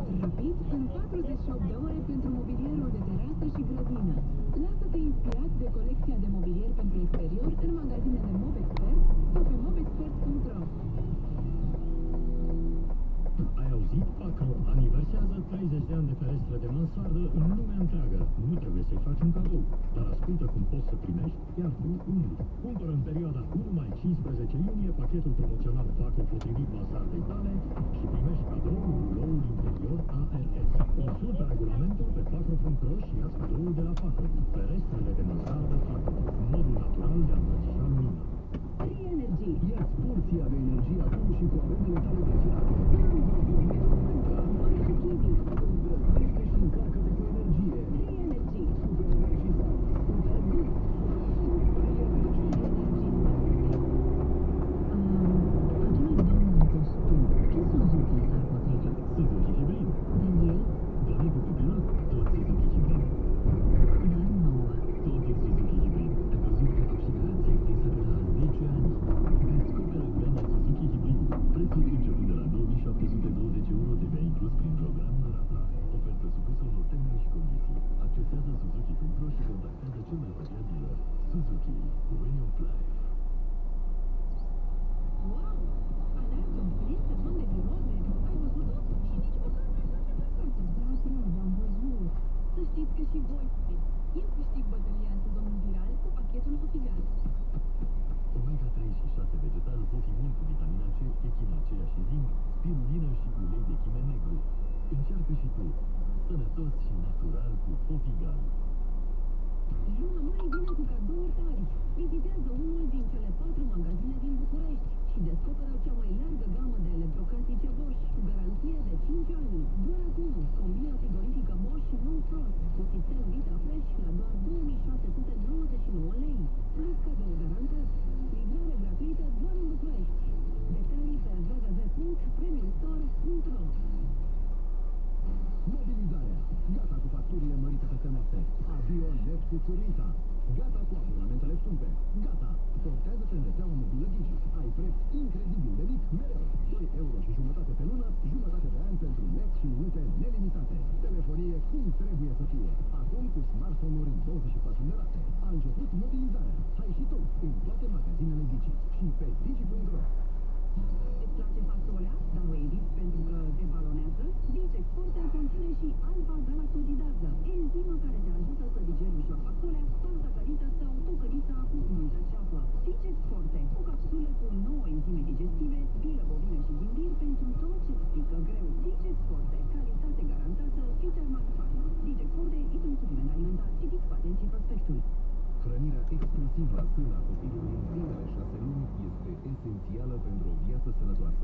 Rapid în 48 de ore pentru mobilierul de terasă și grădină. Lasă-te inspirat de colecția de mobilier pentru exterior în magazinele Mobexpert sau pe mobexpert.ro. Ai auzit? Pacro aniversează 30 de ani de ferestre de mansardă în lumea întreagă. Nu trebuie să-i faci un cadou, dar ascultă cum poți să primești, iar tu unul. Cumpără în perioada 1 mai 15 iunie pachetul promoțional Pacro potrivit mansardei tale și primești cadou ruloul interior ARS. Consultă regulamentul pe pacro.ro și ia cadoul de la Pacro. Ferestrele de mansardă Pacro, modul natural de a îmbrățișa lumina. Energy. Ia-ți porția de energie acum și cu aventele tale preferate. Îndrăznește și încarcă-te cu energie. Energy. Super energizant. Super good. Acele două în costum, ce Suzuki s-ar potrivi? Suzuki Hybrid. Daniel? Doamne cu copilul, tot Suzuki Hybrid. Dar nouă. Tot din Suzuki Hybrid. Ai văzut că și garanția extinsă de la 10 ani. Descoperă gama Suzuki Hybrid. Prețul începând de la 9.720 euro, TVA inclus prin programul Rapla. Ofertă supusă unor termeni și condiții. Accesează Suzuki.ro și contactează cel mai apropiat dealer. Suzuki. Way of life. Wow! Alergi un plin sezon de miroze. Ai văzut-o? Și nici măcar n-ai face pe acasă. Da, dragă, am văzut. Să știți că și voi puteți. Eu câștig bătălia în sezonul viral cu pachetul Hofigal. Omega 3 și 6 vegetal, Hofimin cu vitamina C, echinacea și zinc, spirulină și ulei de chime negru. Încearcă și tu. Sănătos și natural cu Hofigal. Luna mai vine cu cadouri tari. Vizitează unul din cele 4 magazine din București și descoperă cea mai largă gamă de electrocasnice Bosch cu garanție de 5 ani. Doar acum, combina frigorifică Bosch non-frost cu sistem VitaFresh la doar 2699 lei. Plus cadou garantat. Livrare gratuită doar în București. Detalii pe www.premiumstore.ro. Mobilizarea. Gata cu facturile mărite peste noapte. Adio net cu țurita. Gata cu abonamentele scumpe. Gata. Portează pe rețeaua mobilă Digi. Ai preț incredibil de mic mereu. 2,5 euro pe lună, jumătate de an pentru net și minute nelimitate. Telefonie cum trebuie să fie. Acum cu smartphone-uri în 24 de rate. A început mobilizarea. Hai și tu în toate magazinele Digi și pe digi.ro. Îți place fasolea, dar o eviți pentru că te balonează? Digex Forte conține și alfa-galactozidază, enzimă care te ajută să digeri ușor fasolea, pasta călită sau tocănița cu multă ceapă. Digex Forte, o capsulă cu 9 enzime digestive, pilă bovină și ghimbir pentru tot ce-ți pică greu. Digex Forte, calitate garantată, Phytarmax Pharma. Digex Forte este un supliment alimentar. Citiți cu atenție prospectul. Hrănirea exclusiv la sân a copilului în primele 6 luni este esențială pentru o viață sănătoasă.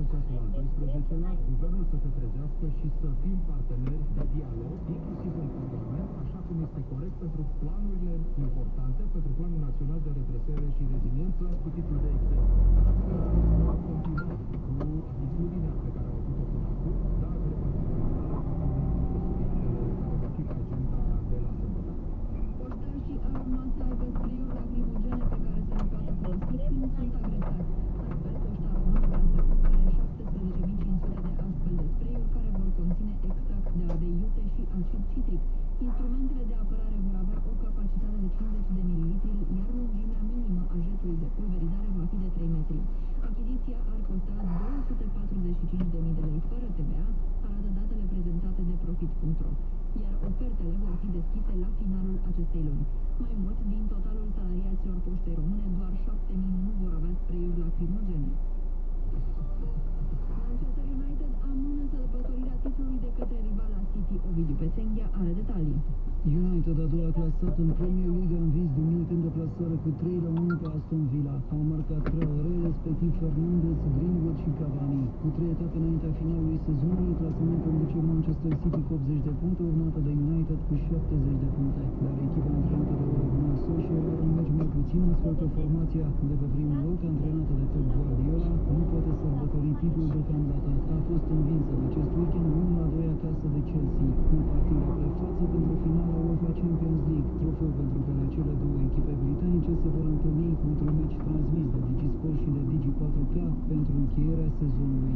în ceasul al 12-lea, guvernul să se trezească și să fim parteneri de dialog, inclusiv în Parlament, așa cum este corect pentru planurile importante, pentru Planul Național de Redresare și Reziliență, cu titlul de exemplu. Va continua cu atitudinea pe care au avut-o până acum, dar le va finaliza subiectele care vor fi pe agenda de la săptămână. Poștașii ar urma să aibă spray-uri lacrimogene pe care să le poată folosi când sunt agresați. Astfel, Poșta Română vrea să cumpere 17.500 de astfel de spray-uri care vor conține extract de ardei iute și acid citric. Instrumentele de apărare vor avea o capacitate de 50 de mililitri, iar lungimea minimă a jetului de pulverizare va fi de 3 metri. Achiziția ar costa 245.000 de lei fără TVA, arată datele prezentate de Profit.ro, iar ofertele vor fi deschise la finalul acestei luni. Mai mult, din totalul salariaților Poștei Române, doar 7.000 nu vor avea spray-uri lacrimogene. Manchester United amână sărbătorirea titlului de către rivala City. Ovidiu Pețenghia are detalii. United, a doua clasat în Premier League, a învins duminică în deplasare cu 3-1 pe Aston Villa. Au marcat Traoré, respectiv Fernandes, Greenwood și Cavani. Cu 3 etape înaintea finalului sezonului, clasamentul conduce Manchester City cu 80 de puncte, urmată de United cu 70 de puncte. Dar echipa antrenată de Ole Gunnar Solskjaer are un meci mai puțin, astfel că formația de pe primul loc, antrenată de Pep Guardiola, nu poate sărbători titlul deocamdată. A fost învinsă în acest weekend 1-2 acasă de Chelsea, în partida prefață pentru finala UEFA Champions League, trofeu pentru care cele două echipe britanice se vor întâlni într-un meci transmis de Digisport și de Digi4K pentru încheierea sezonului.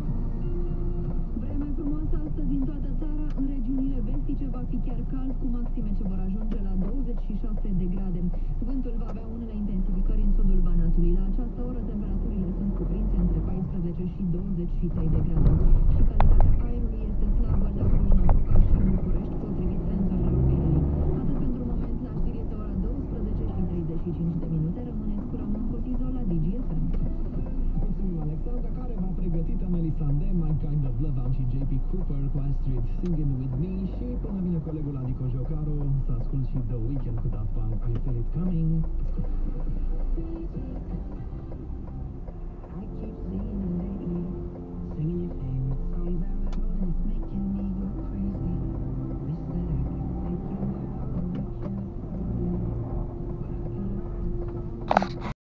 Vreme frumoasă astăzi în toată țara. În regiunile vestice va fi chiar cald, cu maxime ce vor ajunge la 26 de grade. Vântul va avea unele intensificări în sudul Banatului. La această oră temperaturile sunt cuprinse între 14 și 23 de grade. Și calitatea aerului este slabă la Cluj-Napoca și București, potrivit senzorilor Pirelli. Atât pentru moment, la știri este ora 12 și 35 de minute. Rămâneți cu Ramon Cotizo la DGFM. Mulțumim, Alexandra, care v-a pregătit Emily Sandé, My Kind of Love și JP Cooper cu Astrid Singing With Me și până vine colegul Adico Jocaro să ascult și The Weeknd cu Daft Punk, I Feel It Coming. I keep seeing it lately, singing it